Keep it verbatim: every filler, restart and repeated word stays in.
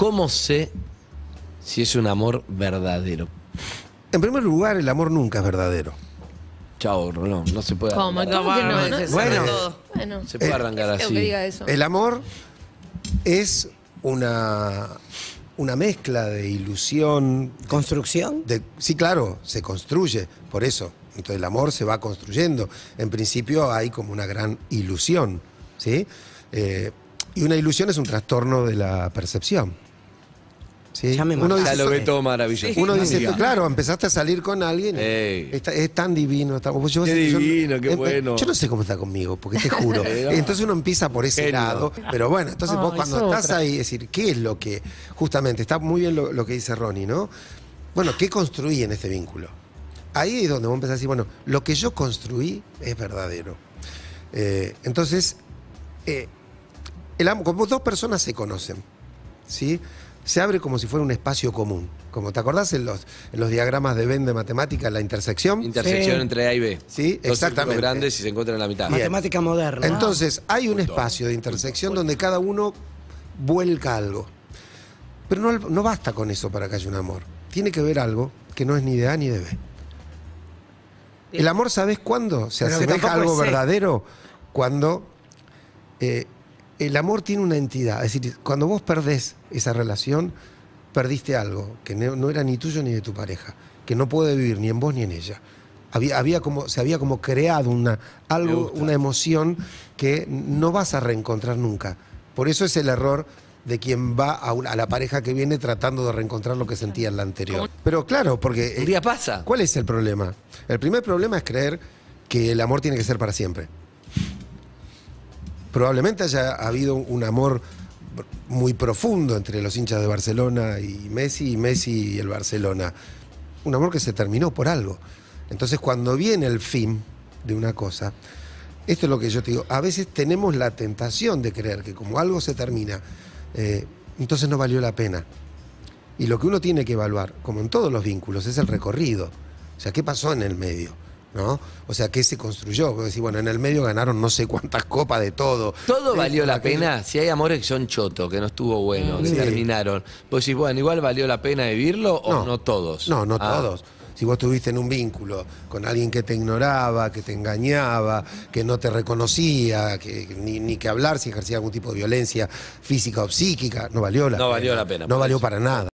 ¿Cómo sé si es un amor verdadero? En primer lugar, el amor nunca es verdadero. Chao, no, no se puede ¿Cómo? arrancar. ¿Cómo que no? no, No, bueno. todo. Bueno, Se puede El- arrancar creo que diga así. eso. El amor es una, una mezcla de ilusión. ¿Construcción? De, sí, claro, se construye, por eso. Entonces el amor se va construyendo. En principio hay como una gran ilusión, ¿sí? Eh, y una ilusión es un trastorno de la percepción. ¿Sí? Ya me Uno mataste. Ya dice, lo ve todo maravilloso. uno dice, Diga. claro, empezaste a salir con alguien, Ey. está- es tan divino. Está, pues yo- Qué yo- divino, qué eh, bueno. Yo no sé cómo está conmigo, porque te juro. Eh, no. Entonces uno empieza por ese Genio. lado. Pero bueno, entonces Ah, vos es cuando otra. estás ahí, es decir, ¿qué es lo que, justamente, está muy bien lo, lo que dice Ronnie, ¿no? Bueno, ¿qué construí en este vínculo? Ahí es donde vos empezás a decir, bueno, lo que yo construí es verdadero. Eh, entonces, eh, el amor, como dos personas se conocen, ¿sí? Se abre como si fuera un espacio común. Como te acordás en los, en los diagramas de Venn de matemática, la intersección. Intersección Sí. entre A y B. Sí, Dos exactamente. círculos grandes y se encuentran en la mitad. Bien. Matemática moderna. Entonces, hay un espacio de intersección donde cada uno vuelca algo. Pero no, no basta con eso para que haya un amor. Tiene que haber algo que no es ni de A ni de B. El amor, ¿sabés cuándo? Se Pero que asemeja a tampoco algo es C. verdadero cuando eh, el amor tiene una entidad. Es decir, cuando vos perdés esa relación, perdiste algo que no, no era ni tuyo ni de tu pareja, que no puede vivir ni en vos ni en ella. Había, había como, se había como creado una, Me algo, gusta. una emoción que no vas a reencontrar nunca. Por eso es el error de quien va a, una- a la pareja que viene tratando de reencontrar lo que sentía en la anterior. Pero claro, porque... Un día pasa. ¿Cuál es el problema? El primer problema es creer que el amor tiene que ser para siempre. Probablemente haya habido un amor muy profundo entre los hinchas de Barcelona y Messi, y Messi y el Barcelona. Un amor que se terminó por algo. Entonces, cuando viene el fin de una cosa, esto es lo que yo te digo, a veces tenemos la tentación de creer que como algo se termina, eh, entonces no valió la pena. Y lo que uno tiene que evaluar, como en todos los vínculos, es el recorrido. O sea, ¿qué pasó en el medio? ¿No? O sea, ¿qué se construyó? Porque decir, bueno, en el medio ganaron no sé cuántas copas de todo. ¿Todo Esto, valió la aquello. pena? Si hay amores que son chotos, que no estuvo bueno, que Sí. terminaron. Pues sí, bueno, igual valió la pena vivirlo o no, No. todos. No, no Ah. todos. Si vos estuviste en un vínculo con alguien que te ignoraba, que te engañaba, que no te reconocía, que, ni, ni que hablar si ejercía algún tipo de violencia física o psíquica, no valió la No pena. valió la pena, No por valió eso. para nada.